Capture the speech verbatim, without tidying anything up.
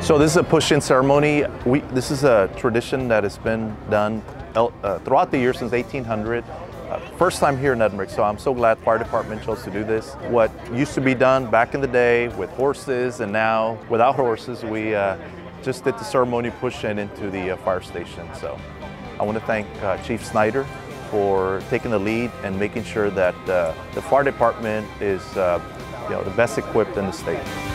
So this is a push-in ceremony. We, this is a tradition that has been done uh, throughout the year since eighteen hundred. Uh, first time here in Edinburg, so I'm so glad fire department chose to do this. What used to be done back in the day with horses, and now without horses, we uh, just did the ceremony push-in into the uh, fire station. So I want to thank uh, Chief Snyder for taking the lead and making sure that uh, the fire department is uh, you know, the best equipped in the state.